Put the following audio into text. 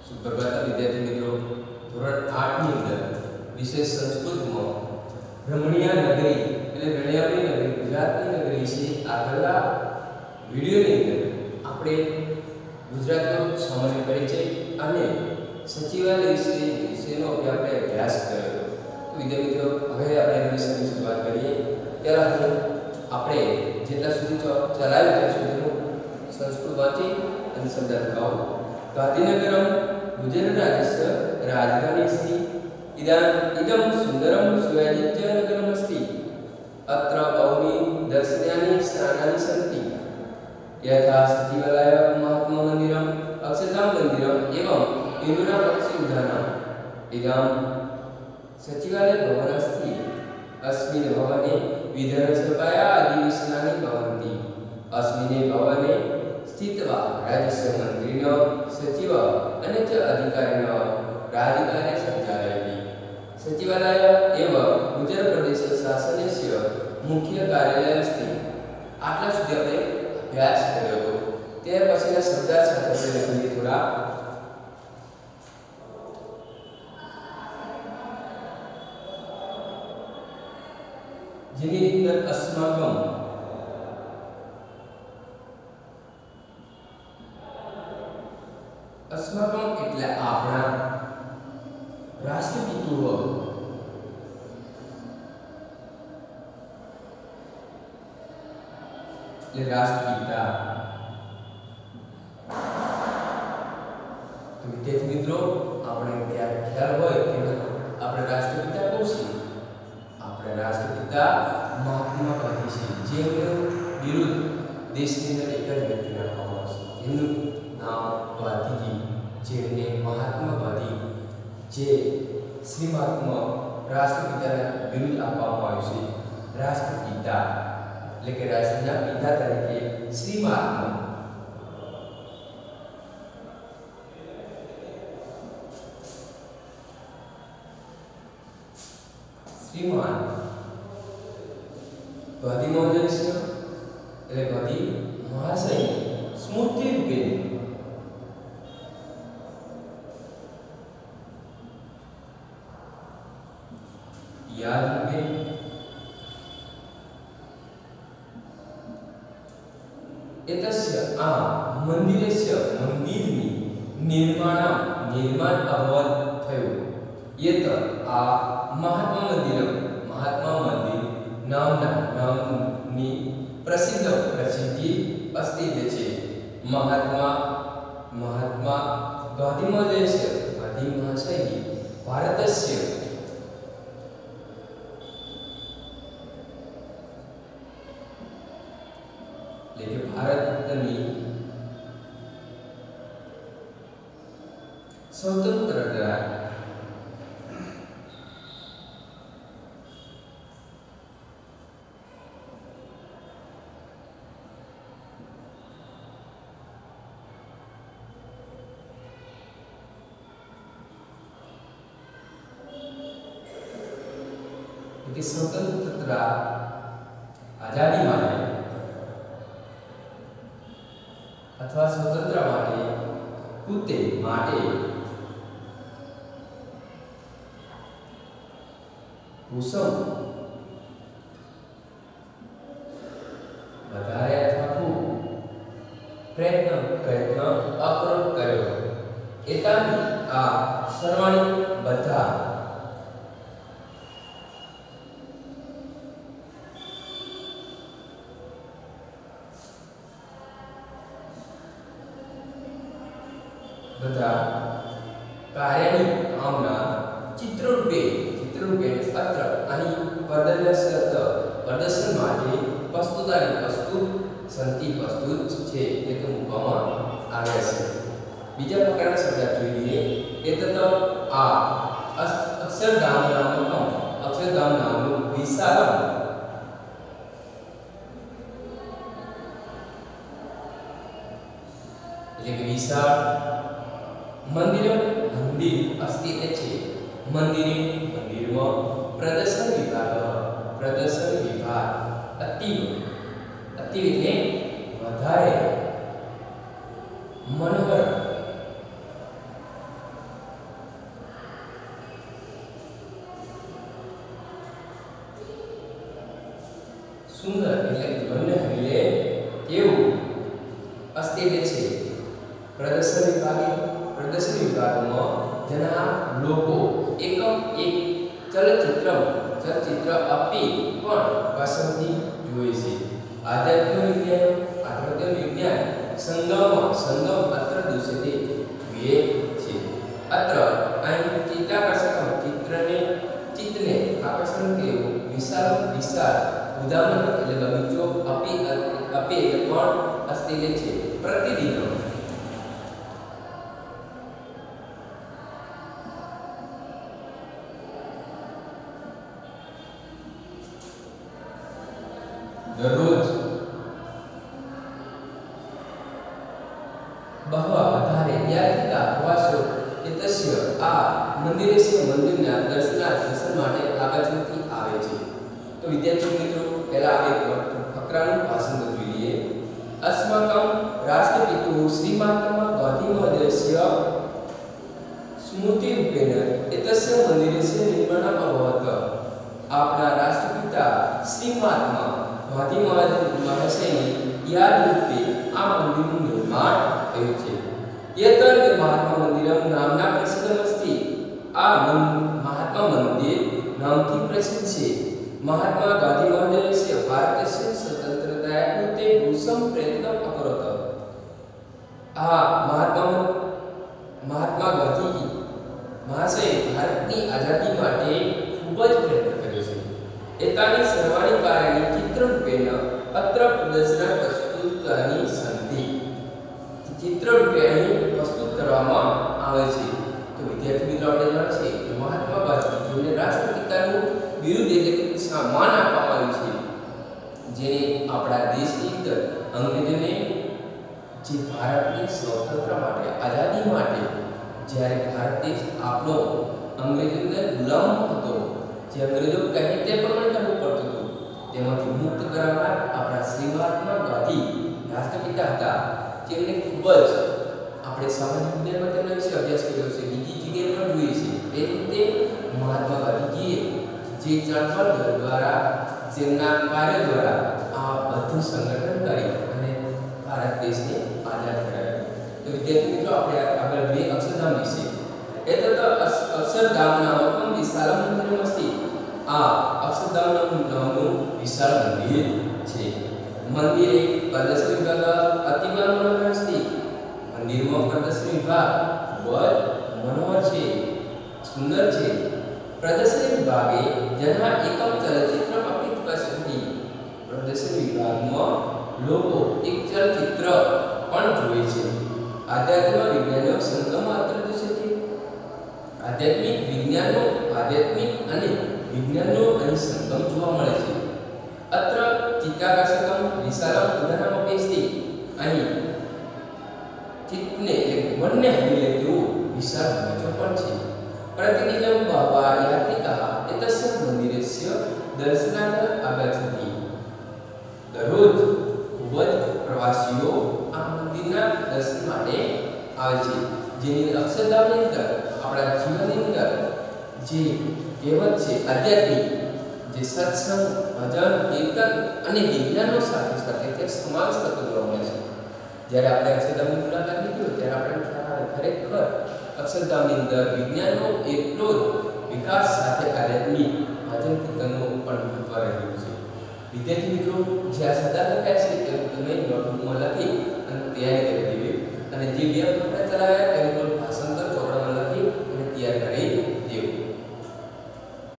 સુપ્રભાત વિદ્યાર્થી મિત્રો, ધોરણ 8 ની અંદર વિષય સંસ્કૃતમાં રમણીયા નગરી એટલે રણિયામણી નગરી ગુજરાતની નગરી વિશે આગળના વિડિયોની અંદર આપણે ગુજરાતનો સામાન્ય પરિચય અને સચિવાલય વિશેનો આપણે અભ્યાસ કર્યો. તો વિદ્યાર્થી મિત્રો, હવે આપણે વિષયની શરૂઆત કરીએ. ત્યારે આપણે જેટલા સુધી ચલાવ્યું ત્યાં સુધીનું સંસ્કૃત વાંચી અને શબ્દાર્થ ગાઓ. ગાંધીનગરમ ગુજરાત રાજ્યસ્ય રાજધાની अस्ति. इदं सुंदरं सुव्यवस्थितं नगरम् अस्ति. अत्र बहूनि दर्शनीयानि स्थानानि सन्ति. यथा सचिवालय, महात्मा मंदिरम, अक्षरधाम मंदिरम एवं इंदिरा पक्षी उद्यानम. इदं सचिवालय भवन अस्ति. अस्मिन् भवने विधानसभाया अधिवेशनानि भवन्ति. अस्मिन् भवने स्थित्वा राज्यस्य मन्त्रिण सचिव अने च अधिकारिण राजकार्य सञ्चालयति. सचिवालय एव गुजरात प्रदेश शासनस्य मुख्य कार्यालय अस्ति. आटला સુધી આપણે અભ્યાસ કર્યો હતો. ત્યાર પછીના શબ્દાર્થ સાથે આપણે લખીએ થોડા. જેની અંદર अस्माकं अस्माकं એટલે આપણા રાષ્ટ્રપિતૃ એટલે રાષ્ટ્રપિતા. તો વિદ્યાર્થી મિત્રો, આપણે ખ્યાલ હોય કે આપણે રાષ્ટ્રપિતા કોણ છે? આપણે રાષ્ટ્રપિતા મહાત્મા ગાંધી છે. જેમનું વિરુદ્ધ દેશની અંદર એક જ વ્યક્તિ રાખવામાં આવશે. એમનું નામ ગાંધીજી, જેમને મહાત્મા ગાંધી, જે શ્રી મહાત્મા રાષ્ટ્રપિતાના વિરુદ્ધ આપવામાં આવ્યું છે. રાષ્ટ્રપિતા એટલે કે રાષ્ટ્રના પિતા તરીકે શ્રી મહાત્મા. શ્રીમાન ગાંધી મહોદય એટલે ગાંધી મહાશય સ્મૃતિ રૂપે યાદ રૂપે एतस्य मंदिरस्य मंदिरनी निर्माण अभवत् थयो. यत महात्मा मंदिर नामनी प्रसिद्धि अस्ति. छे महात्मा गांधी महोदयस्य गांधी महाशय भारतस्य लेकिन भारतनी स्वतंत्रता स्वतंत्रता आजादी माटे अथवा स्वतंत्र माटे कूते माटे कुसुम વધારે અથવા ખૂબ પ્રયત્ન અક્રોટ કર્યો. એતાની આ સર્વાણી બધા કાર્યની કામના ચિત્રરૂપે અત્ર અહીં પ્રદર્શન માટે પ્રસ્તુત છે એટલે કે મૂકવામાં આવે છે. બીજા પ્રકારના શબ્દ જોઈએ. એતત આ અક્ષરધામ નામનું વિશાળ એટલે કે વિશાળ मंदिर अस्ति. मंदिर में प्रदर्शन विभाग अति એટલે વધારે मनोहर સુંદર એટલે કે બંને હરીલે તેવું અસ્થિર છે. પ્રદર્શન વિભાગમાં જના લોકો એકમ એક ચલચિત્ર આપી પણ પસંદગી જોઈ છે. આધ્યાત્મ વિજ્ઞાન સંગમ અત્ર દુષ્યતે વિએ છે. અત્ર અહીં ચિત્તાકર્ષકમ ચિત્તને આકર્ષણ કેવું વિશાળ ઉદાહરણ એટલે બગીચો આપી એટલે પણ અસ્થિર છે. પ્રતિદિન દરરોજ વધારે યાત્રિકા પ્રવાસો એતસ્ય આ મંદિરના દર્શન માટે આગચંતી આવે છે. તો વિદ્યાર્થી મિત્રો પહેલા આપણે ફકરાનું ભાષણ જોઈ લઈએ. अस्माकं राष्ट्रपितुः श्रीमहात्मा गान्धीमहोदयस्य स्मृतिरूपेण एतस्य मन्दिरस्य निर्माणम् अभवत्. આપણા રાષ્ટ્રપિતા શ્રી મહાત્મા ગાંધી મહાશયની યાદ રૂપે આ મંદિરનું નિર્માણ થયું છે. એતદ મહાત્મા મંદિરમ નામના પ્રસિદ્ધમસ્તિ. આ મહાત્મા મંદિર નામથી પ્રસિદ્ધ છે. મહાત્મા ગાંધી મહોદયस्य ભારતस्य સ્વતંત્રતાया कृते भूषम प्रयत्न अकरोत्. આ મહાત્મા ગાંધી મહાશય ભારતની આઝાદી માટે ખૂબ જ પ્રયત્ન કર્યો છે. એતાની સર્વાણી કાર્યાણી ચિત્રરૂપેણ અત્ર પ્રદર્શના પ્રસ્તુતાની સંધિ. ચિત્રરૂપે અહીં પ્રસ્તુત કરવામાં આવે છે. તો વિદ્યાર્થી મિત્રો આપણે જાણીએ છીએ કે મહાત્મા ગાંધી જેમને રાષ્ટ્રપિતાનું બિરુદ એટલે કે સન્માન આપવામાં આવ્યું છે, જેને આપણા દેશની અંદર અંગ્રેજોને જે ભારતની સ્વતંત્રતા માટે આઝાદી માટે જ્યારે ભારત દેશ આપણો અંગ્રેજોના ગુલામ હતો, જે અંગ્રેજો કહે તે પ્રમાણે કરવું પડતું હતું, તેમાંથી મુક્ત કરાવનાર આપણા શ્રી મહાત્મા ગાંધી રાષ્ટ્રપિતા હતા. જેમને ખૂબ જ આપણે સામાન્ય વિજ્ઞાનમાં તેમના વિશે અભ્યાસ કર્યો છે, બીજી જગ્યાએ પણ જોઈએ છે. એ રીતે મહાત્મા ગાંધીજીએ જે ચળવળ દ્વારા જેમના કાર્ય દ્વારા આ બધું સંગઠન કરી અને ભારત દેશને આઝાદ કરાવ્યો. તો વિદ્યાર્થી મિત્રો આપણે આગળ જોઈએ અક્ષરધામ વિશે. એતત અક્ષરધામ નામકમ વિશાળ મંદિરમસ્તિ. આ અક્ષરધામ નામનું વિશાળ મંદિર છે. મંદિરે પ્રદર્શન વિભાગ અતિવ મનોહર અસ્તિ. મંદિરમાં પ્રદર્શન વિભાગ ખૂબ જ મનોહર છે, સુંદર છે. પ્રદર્શન વિભાગે જના એકમ ચલચિત્ર અપિત પસંદી. પ્રદર્શન વિભાગમાં લોકો એક ચલચિત્ર પણ જોવે છે. આધ્યાત્મ વિજ્ઞાનનો સંગમ અત્ર દૃશ્યતે. આધ્યાત્મિક અને વિજ્ઞાનનો અહીં સંગમ જોવા મળે છે. અત્ર ચિત્તાકર્ષકમ વિશાલમ ઉદાહરણમ અપેસ્તિ. અહીં ચિત્તને મનને હરી લે તેવું વિશાળ બગીચો પણ છે. प्रतिदिनं बहवः यात्रिकाः एतस्य मन्दिरस्य दर्शनार्थम् आगच्छन्ति. दररोज ખૂબ જ પ્રવાસીઓ આ મંદિરના દર્શન માટે આવે છે. જેની અક્ષરધામની અંદર આપણા જીવનની અંદર જે કહેવત છે આધ્યાત્મિક, જે સત્સંગ, ભજન, કીર્તન અને વિજ્ઞાનનો સાથે સાથે તે સમાવેશ થતો જોવા મળે છે. જ્યારે આપણે અક્ષરધામની મુલાકાત લીધી હોય ત્યારે આપણે ખ્યાલ આવે ખરેખર અક્ષરધામની અંદર વિજ્ઞાનનો એટલો જ વિકાસ સાથે આધ્યાત્મિક ભજન કીર્તનનો પણ મહત્વ રહેલું છે. વિદ્યાર્થી મિત્રો જે આ સદા લખ્યા છે તે તમે નોટબુકમાં લખી અને તૈયારી કરી દેવી. અને જે બે આપણે ચલાવ્યા